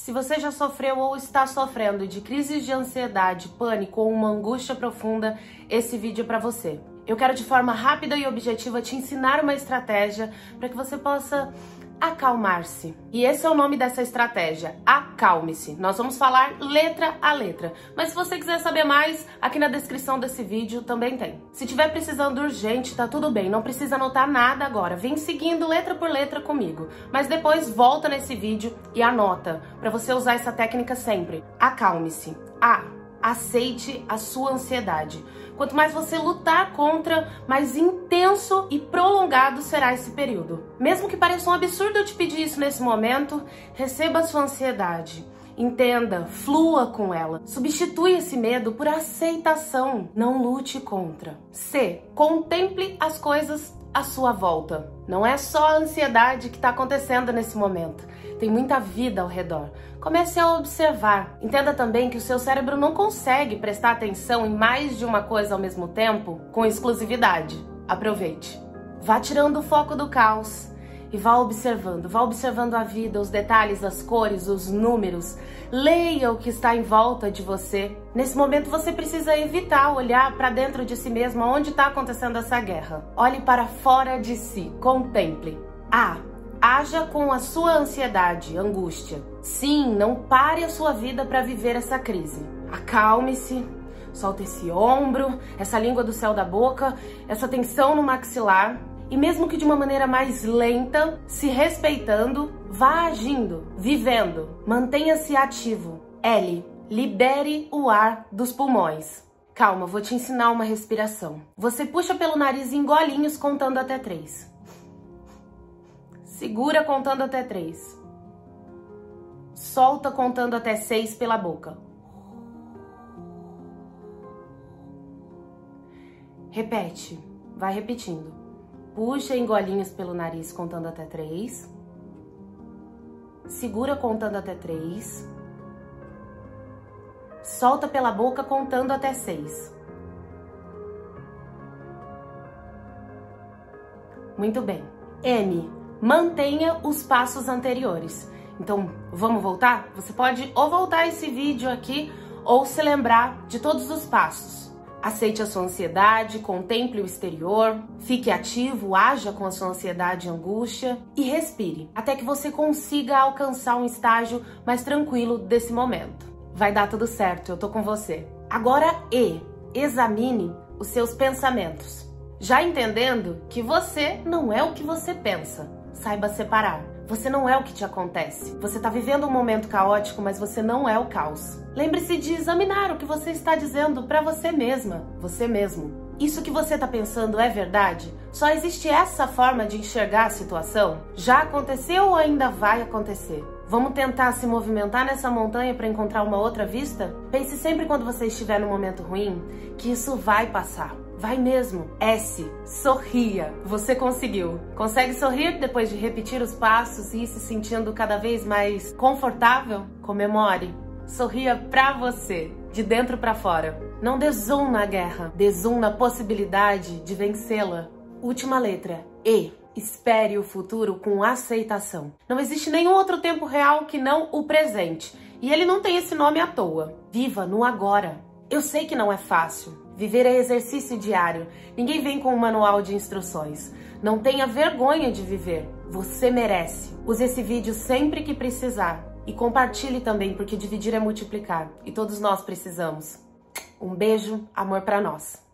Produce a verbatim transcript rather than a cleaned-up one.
Se você já sofreu ou está sofrendo de crises de ansiedade, pânico ou uma angústia profunda, esse vídeo é para você. Eu quero de forma rápida e objetiva te ensinar uma estratégia para que você possa acalmar-se. E esse é o nome dessa estratégia, acalme-se. Nós vamos falar letra a letra, mas se você quiser saber mais, aqui na descrição desse vídeo também tem. Se tiver precisando urgente, tá tudo bem, não precisa anotar nada agora. Vem seguindo letra por letra comigo, mas depois volta nesse vídeo e anota, para você usar essa técnica sempre. Acalme-se. A. Aceite a sua ansiedade. Quanto mais você lutar contra, mais intenso e prolongado será esse período. Mesmo que pareça um absurdo eu te pedir isso nesse momento, receba a sua ansiedade. Entenda, flua com ela. Substitui esse medo por aceitação. Não lute contra. C. Contemple as coisas à sua volta. Não é só a ansiedade que está acontecendo nesse momento. Tem muita vida ao redor. Comece a observar. Entenda também que o seu cérebro não consegue prestar atenção em mais de uma coisa ao mesmo tempo com exclusividade. Aproveite. Vá tirando o foco do caos e vá observando. Vá observando a vida, os detalhes, as cores, os números. Leia o que está em volta de você. Nesse momento você precisa evitar olhar para dentro de si mesmo onde está acontecendo essa guerra. Olhe para fora de si. Contemple. A. Haja com a sua ansiedade, angústia. Sim, não pare a sua vida para viver essa crise. Acalme-se, solta esse ombro, essa língua do céu da boca, essa tensão no maxilar. E mesmo que de uma maneira mais lenta, se respeitando, vá agindo, vivendo. Mantenha-se ativo. L. Libere o ar dos pulmões. Calma, vou te ensinar uma respiração. Você puxa pelo nariz em golinhos contando até três. Segura contando até três. Solta contando até seis pela boca. Repete. Vai repetindo. Puxa em golinhos pelo nariz contando até três. Segura contando até três. Solta pela boca contando até seis. Muito bem. M. Mantenha os passos anteriores. Então, vamos voltar? Você pode ou voltar esse vídeo aqui ou se lembrar de todos os passos. Aceite a sua ansiedade, contemple o exterior, fique ativo, haja com a sua ansiedade e angústia e respire, até que você consiga alcançar um estágio mais tranquilo desse momento. Vai dar tudo certo, eu tô com você. Agora, E. Examine os seus pensamentos. Já entendendo que você não é o que você pensa. Saiba separar. Você não é o que te acontece. Você está vivendo um momento caótico, mas você não é o caos. Lembre-se de examinar o que você está dizendo para você mesma, você mesmo. Isso que você está pensando é verdade? Só existe essa forma de enxergar a situação? Já aconteceu ou ainda vai acontecer? Vamos tentar se movimentar nessa montanha para encontrar uma outra vista? Pense sempre quando você estiver num momento ruim que isso vai passar. Vai mesmo. S. Sorria. Você conseguiu. Consegue sorrir depois de repetir os passos e ir se sentindo cada vez mais confortável? Comemore. Sorria pra você, de dentro pra fora. Não dê zoom na guerra, dê zoom na possibilidade de vencê-la. Última letra. E. Espere o futuro com aceitação. Não existe nenhum outro tempo real que não o presente. E ele não tem esse nome à toa. Viva no agora. Eu sei que não é fácil. Viver é exercício diário. Ninguém vem com um manual de instruções. Não tenha vergonha de viver. Você merece. Use esse vídeo sempre que precisar. E compartilhe também, porque dividir é multiplicar. E todos nós precisamos. Um beijo, amor pra nós.